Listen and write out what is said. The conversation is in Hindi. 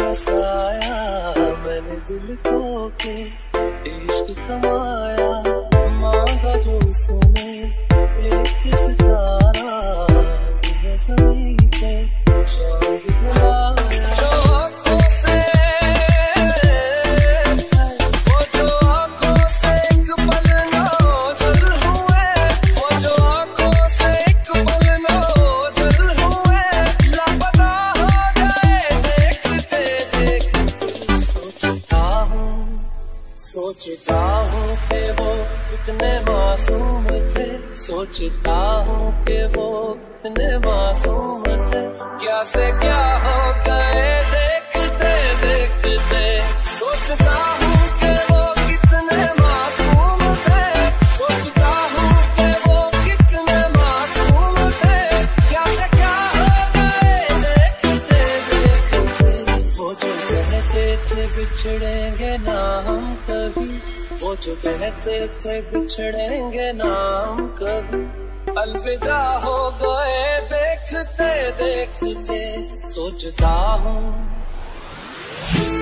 बसाया, मैंने दिल खो के इश्क कमाया। मांगा जो उसने एक सितारा, ज़मीन पे चांद बुलाया। जो आँखों से, वो जो आँखों से एक पल ना ओझल हुए, वो जो आँखों से एक पल ना ओझल हुए, लापता हो गए देखते देखते। सोचता हूँ कि वो इतने मासूम थे, सोचता हूँ कि वो इतने मासूम थे। क्या से क्या हो गए देखते देखते। सोचता हूँ कि वो कितने मासूम थे, सोचता हूँ कि वो कितने मासूम थे। क्या से क्या हो गए देखते देखते। वो जो कहते थे बिछड़ेंगे ना हम कभी, वो जो कहते थे बिछड़ेंगे ना हम कभी, अलविदा हो गए देखते देखते। सोचता हूँ